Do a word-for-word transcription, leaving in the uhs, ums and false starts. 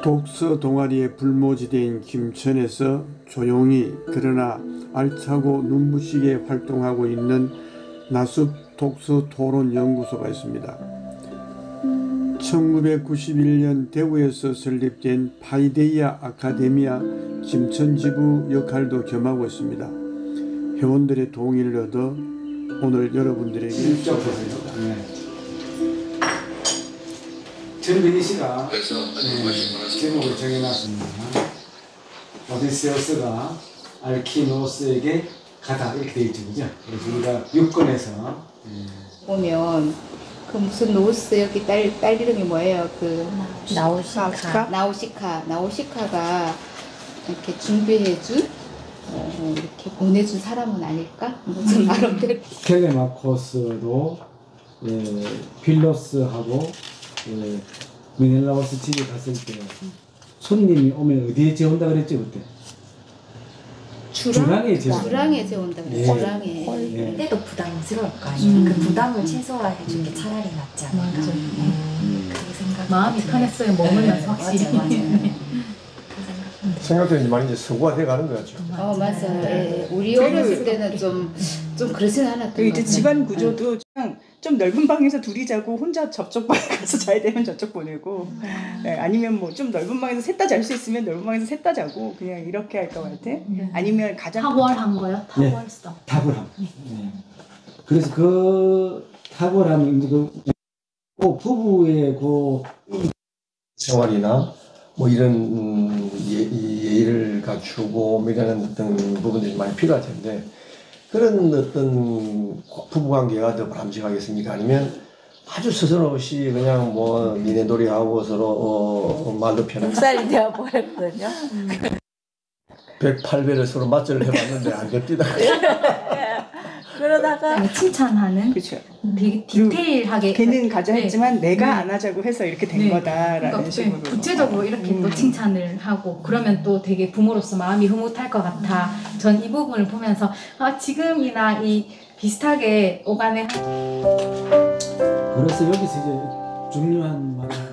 독서 동아리의 불모지대인 김천에서 조용히 그러나 알차고 눈부시게 활동하고 있는 나숲 독서 토론 연구소가 있습니다. 천구백구십일 년 대구에서 설립된 파이데이아 아카데미아 김천지부 역할도 겸하고 있습니다. 회원들의 동의를 얻어 오늘 여러분들에게 소개합니다. 네. 전민희 씨가 네, 제목을 정해놨습니다. 오디세우스가 알키노스에게 가다 이렇게 되어 있죠, 그죠? 그래서 우리가 육 권에서 네. 보면 그 무슨 노스 여기 딸, 딸 이름이 뭐예요? 그 나우시카. 나우시카. 나우시카가 이렇게 준비해준 어, 이렇게 보내준 사람은 아닐까? 무슨 나름대로. 텔레마코스도 예, 필로스하고 예, 미넬라오스 집에 갔을 때 손님이 오면 어디에 재운다 그랬지 그때? 주랑? 주랑에 재운다. 주랑에 재운다 그랬지. 예. 주랑에. 예. 때도 부담스러울 거 아니에요. 음. 그 부담을 최소화해 준 게 차라리 낫지 않을까. 맞아. 음. 그렇게 생각. 마음이 편했어요. 머물면서 확실히. 맞아요, 맞아요. 생각보다 많이 이제 서구화돼 가는 거죠. 어 맞아요. 예. 우리 어렸을 때는 좀 좀 그러진 않았던 것 이제 같아요. 집안 구조도 그냥 좀 넓은 방에서 둘이 자고 혼자 저쪽 방에 가서 자야 되면 저쪽 보내고 네, 아니면 뭐 좀 넓은 방에서 셋 다 잘 수 있으면 넓은 방에서 셋 다 자고 그냥 이렇게 할 것 같아. 아니면 가장 탁월한 거요? 네. 탁월성. 탁월함. 네. 그래서 그 탁월함이 이제 그, 그 부부의 그 생활이나 뭐 이런 음, 예, 예의를 갖추고 뭐 이런 어떤 부분들이 많이 필요할 텐데 그런 어떤 부부관계가 더 바람직하겠습니까? 아니면 아주 스스럼없이 그냥 뭐 미네놀이하고 서로 어, 말도 편하게 묵살이 되어버렸거든요. 백팔 배를 서로 맞절을 해봤는데 안 됩니다. 그러다가 칭찬하는 그렇죠. 되게 디테일하게 걔는 가자 네. 했지만 내가 네. 안 하자고 해서 이렇게 된 네. 거다라는 그러니까 식으로 구체적으로 이렇게 음. 또 칭찬을 하고 그러면 또 되게 부모로서 마음이 흐뭇할 것 같아. 전 이 부분을 보면서 아 지금이나 이 비슷하게 오가는 그래서 여기서 이제 중요한 말